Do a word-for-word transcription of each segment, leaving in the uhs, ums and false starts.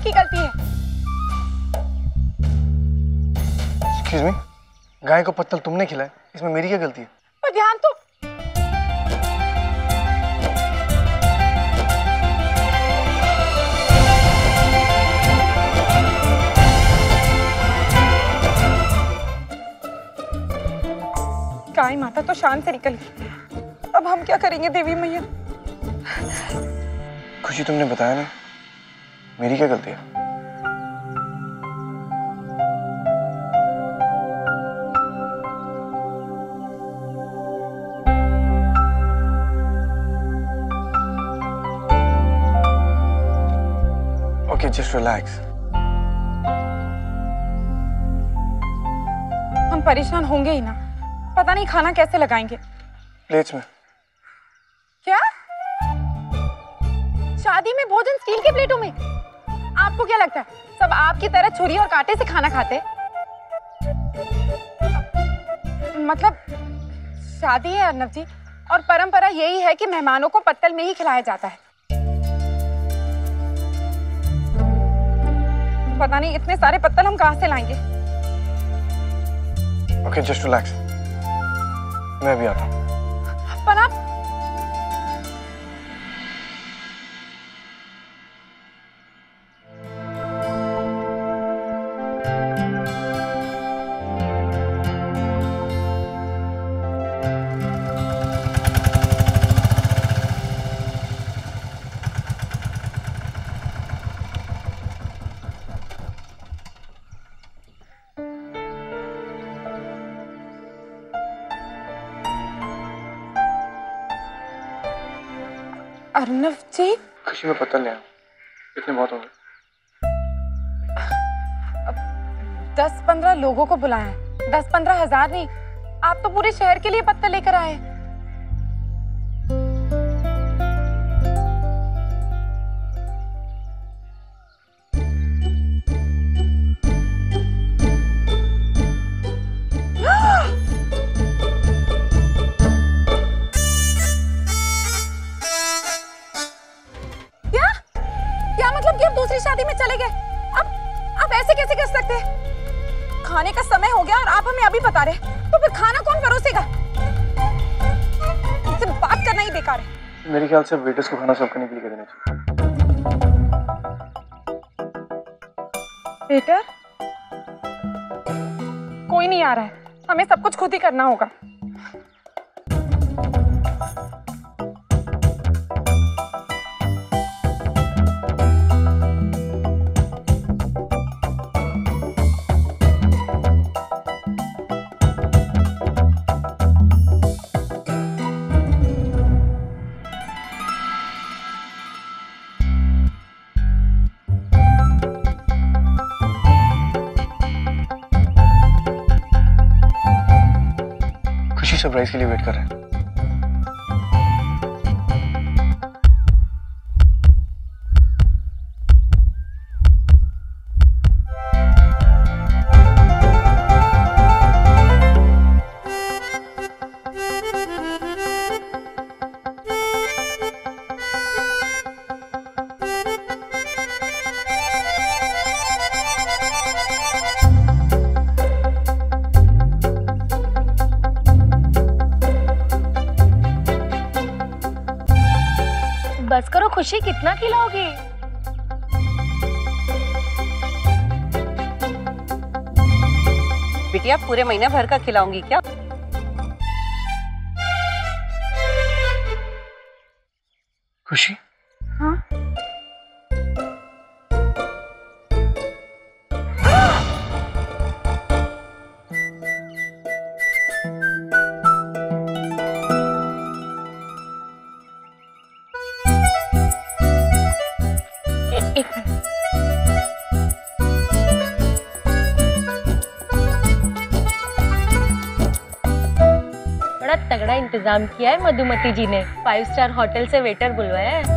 आपकी गलती है। एक्सक्यूज मी, गाय को पत्तल तुमने खिलाया, इसमें मेरी क्या गलती है? पर ध्यान तो गाय माता तो शान से निकल गई, अब हम क्या करेंगे देवी मैया? खुशी तुमने बताया नहीं, मेरी क्या गलती है? Okay, just relax. हम परेशान होंगे ही ना, पता नहीं खाना कैसे लगाएंगे। प्लेट्स में। क्या? शादी में भोजन स्टील के प्लेटों में? आपको क्या लगता है सब आपकी तरह छुरी और कांटे से खाना खाते? मतलब शादी है अर्नव जी, और परंपरा यही है कि मेहमानों को पत्तल में ही खिलाया जाता है। पता नहीं इतने सारे पत्तल हम कहां से लाएंगे। ओके, जस्ट रिलैक्स, मैं भी आता हूँ। पर आप अर्नव जी, खुशी में पत्तल ले आओ, इतने बहुत होंगे। दस पंद्रह लोगों को बुलाया है, दस पंद्रह हजार नहीं, आप तो पूरे शहर के लिए पत्तल लेकर आए। क्या? क्या मतलब कि आप दूसरी शादी में चले गए? अब आप ऐसे कैसे कर सकते हैं? खाने का समय हो गया और आप हमें अभी बता रहे, तो फिर खाना कौन परोसेगा? इनसे बात करना ही बेकार है। मेरे ख्याल से वेटर्स को खाना सर्व करने के लिए कह देना चाहिए। वेटर? कोई नहीं आ रहा है, हमें सब कुछ खुद ही करना होगा। सरप्राइज के लिए वेट कर रहे हैं। बस करो खुशी, कितना खिलाओगी? बिटिया पूरे महीने भर का खिलाऊंगी क्या? खुशी? हाँ? एक मिनट। बड़ा तगड़ा इंतजाम किया है मधुमती जी ने, फाइव स्टार होटल से वेटर बुलवाया है।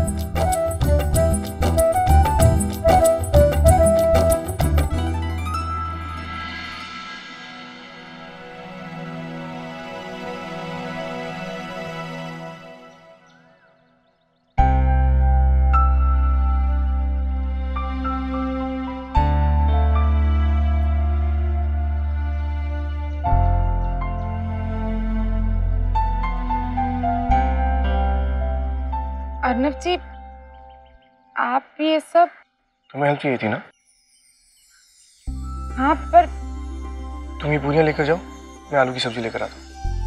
मानव जी, आप ये सब। तुम्हें हेल्प चाहिए थी ना? हाँ, पर तुम ये पूरियां लेकर जाओ, मैं आलू की सब्जी लेकर आता हूँ।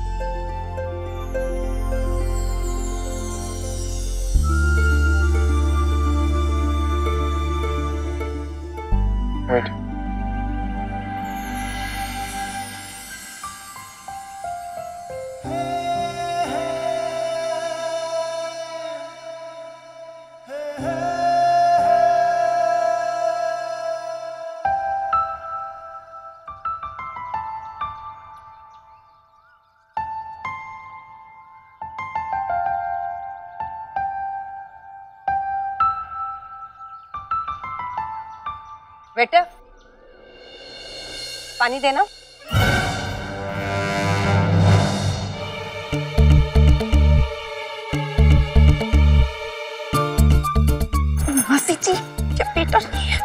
वेट। वेटर, पानी देना। मासी जी, ये वेटर नहीं है।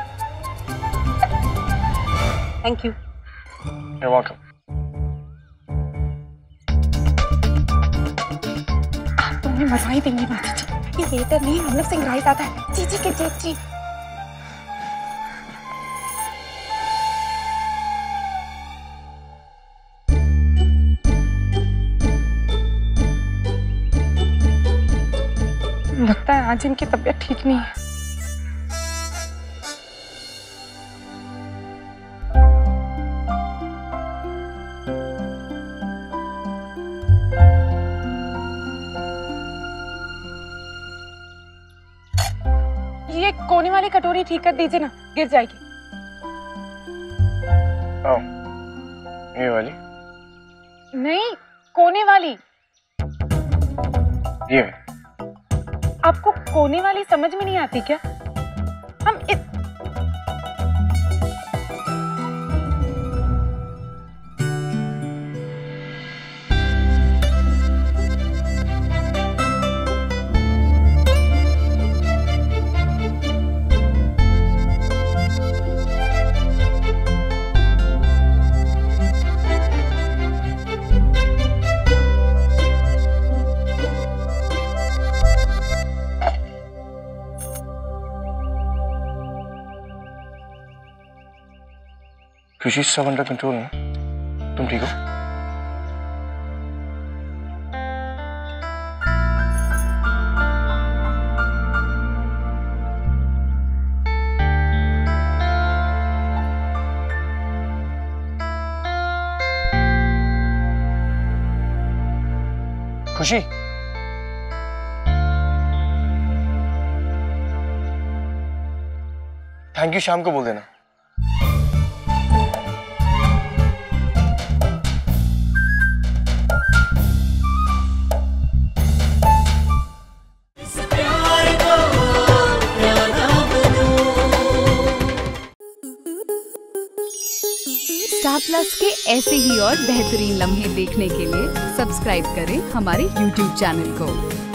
Thank you. You're welcome. आप तो हमें मरवा ही देंगी मासी जी। ये वेटर नहीं, मानव सिंह राइट आता है। जी जी के जेठ जी। लगता है आज इनकी तबीयत ठीक नहीं है। ये कोने वाली कटोरी ठीक कर दीजिए ना, गिर जाएगी। आओ, ये वाली? नहीं, कोने वाली। ये आपको कोने वाली समझ में नहीं आती क्या? हम इत... खुशी, सब अंडर कंट्रोल है? तुम ठीक हो? खुशी, थैंक यू शाम को बोल देना। स्टार प्लस के ऐसे ही और बेहतरीन लम्हे देखने के लिए सब्सक्राइब करें हमारे यूट्यूब चैनल को।